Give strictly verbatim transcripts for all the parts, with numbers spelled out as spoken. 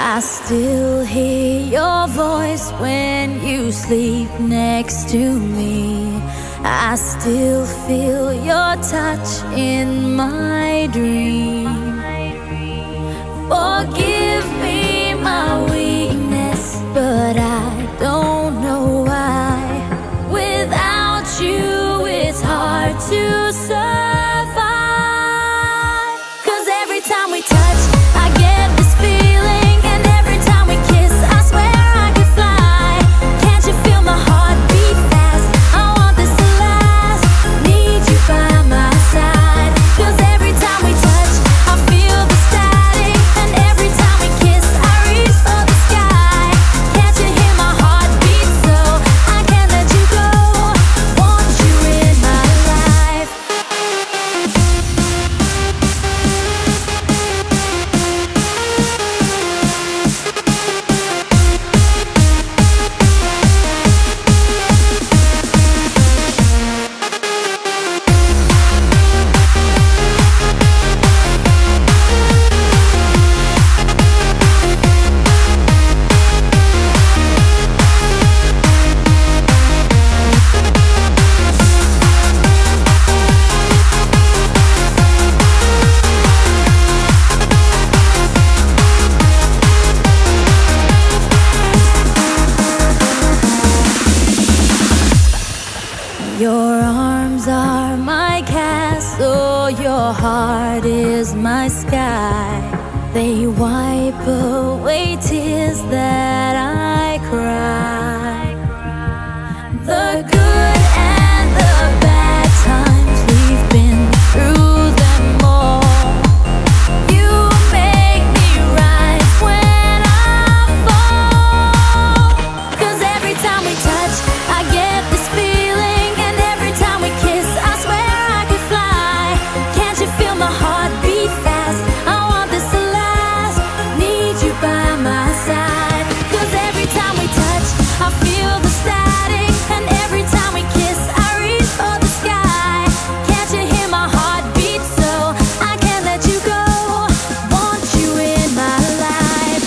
I still hear your voice when you sleep next to me. I still feel your touch in my dream. Forgive me my weakness, but I don't know why. Without you, it's hard to survive. 'Cause every time we touch, I get this feeling, and every time we kiss, I swear I could fly. Can't you feel my heart beat fast? I want this to last. Need you by my side. 'Cause every time we touch, I feel the static, and every time we kiss, I reach for the sky. Can't you hear my heart beat? So I can't let you go. Want you in my life. Your arms are my castle, your heart is my sky. They wipe away tears that I cry. The good and the bad times, we've been through them all. You make me rise when I fall. 'Cause every time we touch, I get this feeling, and every time we kiss, I swear I could fly. Can't you feel my heart beat fast? I want this to last. Need you by my side. 'Cause every time we touch, I feel the static, and every time we kiss, I reach for the sky. Can't you hear my heart beat? So I can't let you go. Want you in my life.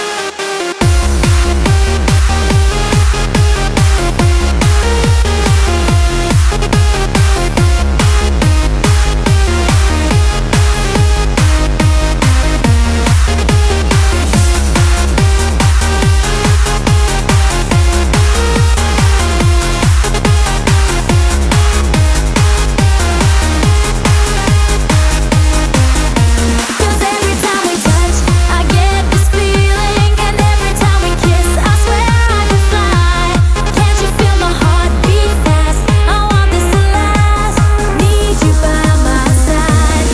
Cause every time we touch, I get this feeling, and every time we kiss, I swear I could fly. Can't you feel my heart beat fast? I want this to last. Need you by my side.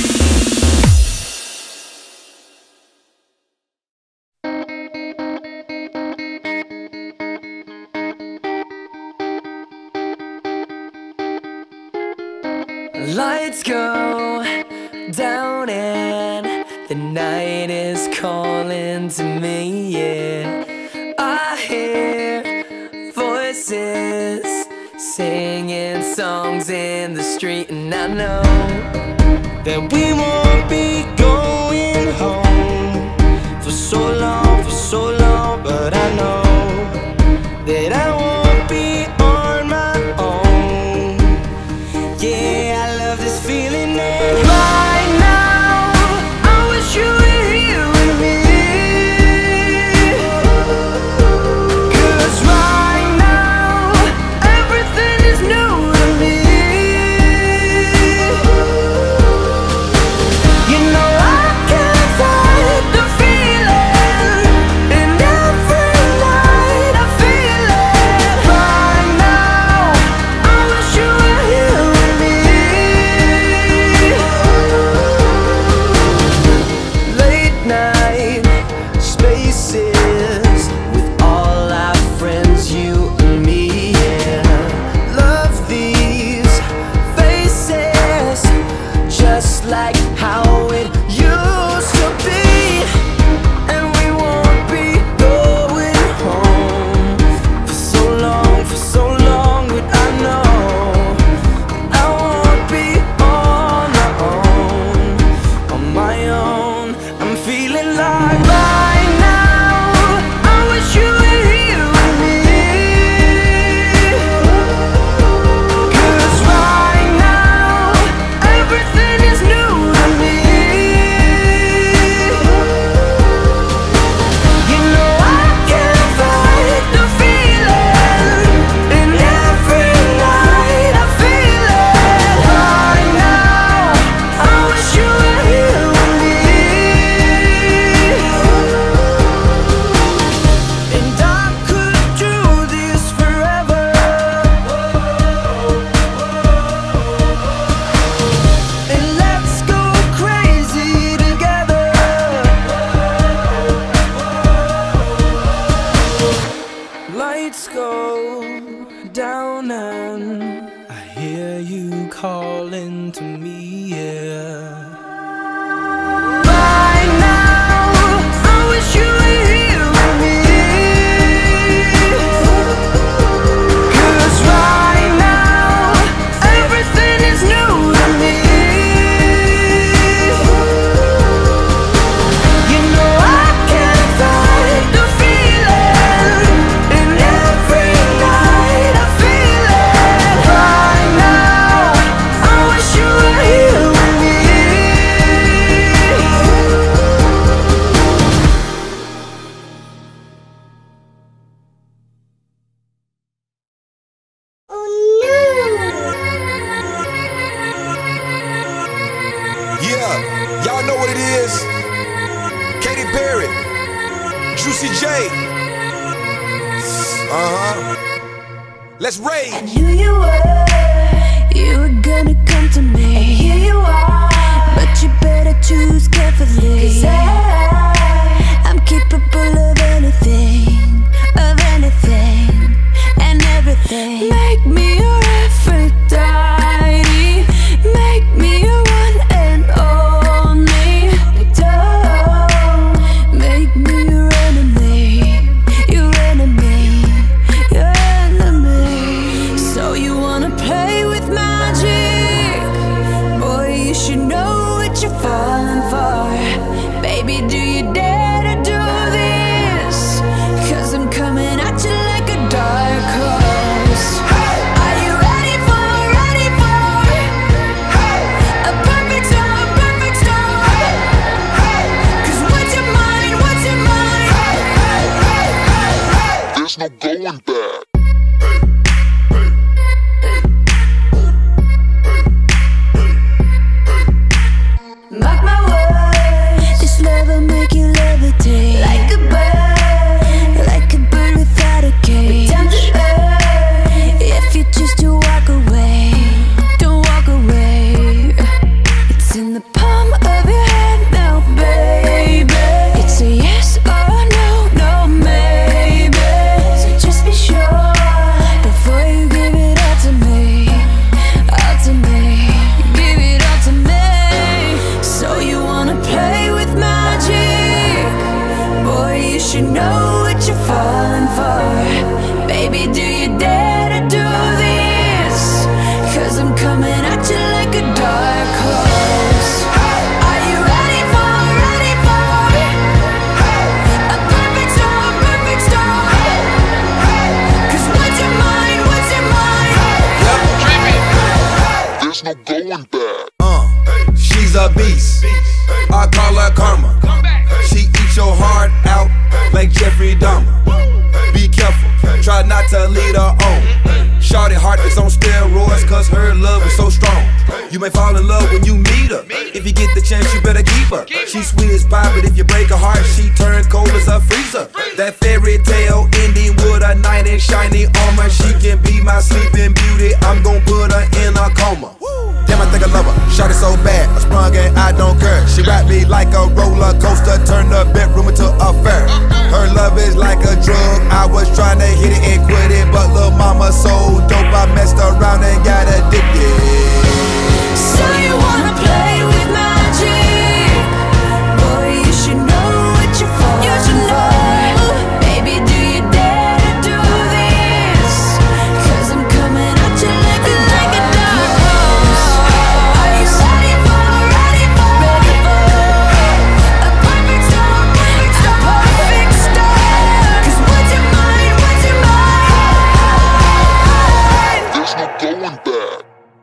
Lights go down and the night is calling to me, yeah. I hear voices singing songs in the street, and I know that we won't be going home for so long, for so long. But I know that I won't be on my own. Yeah, I love this feeling, and right now I wish you were here with me. 'Cause right now everything is new to me. Katy Perry, Juicy J. Uh-huh. Let's rage. I knew you were, you were gonna come to me. And here you are, but you better choose carefully. 'Cause I, I'm capable of anything, of anything, and everything. Make me your Aphrodite, make me your one and only. Don't make me your enemy, your enemy, your enemy. So you wanna play with magic? Boy, you should know what you're falling for. Baby, do you dare to do this? 'Cause I'm coming at you like a dark horse. Are you ready for, ready for a perfect storm, perfect storm? 'Cause what's your mind, what's your mind? There's no going back. Mark my words, this love will make you levitate like a bird, like a bird without a cage. Down to earth, if you choose to walk away, don't walk away. It's in the palm of your hand now, baby. It's a yes or no, no maybe. So just be sure before you give it all to me, all to me, give it all to me. So you wanna play with magic? Boy, you should know what you're falling for. Baby, do you dare to do this? 'Cause I'm coming at you like a dark horse. Are you ready for, ready for a perfect storm, perfect storm? 'Cause what's your mind, what's your mind? There's no going back. Uh, she's a beast. I call her karma. She eats your heart out like Jeffrey Dahmer. Be careful, try not to lead her on. Shorty heart is on steroids 'cause her love is so strong. You may fall in love when you meet her. If you get the chance, you better keep her. She's sweet as pie, but if you break her heart, she turns cold as a freezer. That fairy tale ending with a knight in shiny armor. She can be my sleeping beauty. I'm gon' put her in a coma. Damn, I think I love her. Shot it so bad, I sprung and I don't care. She wrapped me like a roller coaster, turned the bedroom into a fair. Her love is like a drug. I was trying to hit it and quit it, but lil' mama so dope, I messed around and got addicted. So you wanna play with magic? Boy, you should know what you're falling for. Baby, do you dare to do this? 'Cause I'm coming at you like a, like a dark horse. Are you ready for, ready for, ready for a perfect storm, perfect storm, perfect storm? 'Cause what's your mind, what's your mind? There's no going back.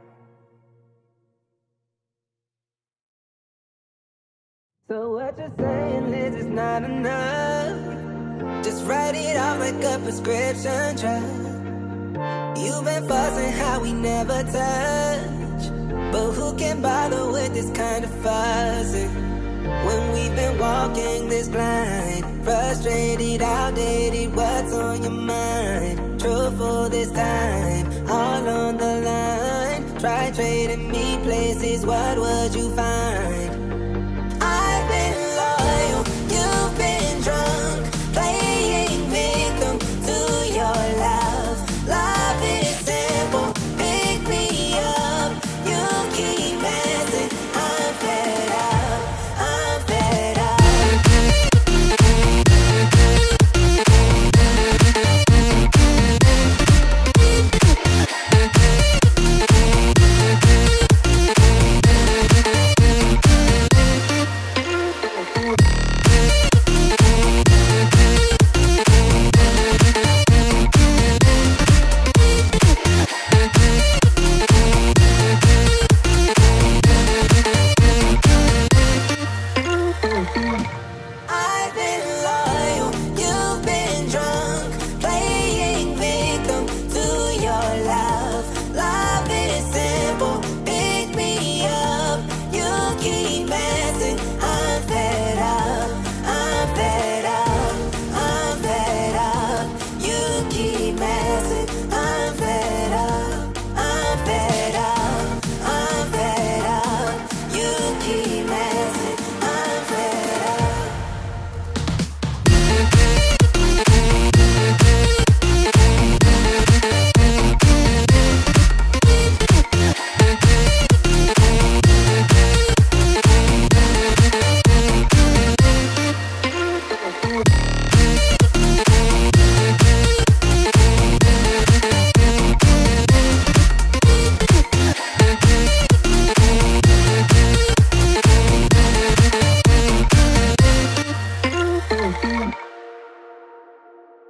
So what you're saying is it's not enough. Just write it off like a prescription drug. You've been fussing how we never touch, but who can bother with this kind of fussing when we've been walking this blind? Frustrated, outdated, what's on your mind? Truthful this time, all on the line. Try trading me places, what would you find?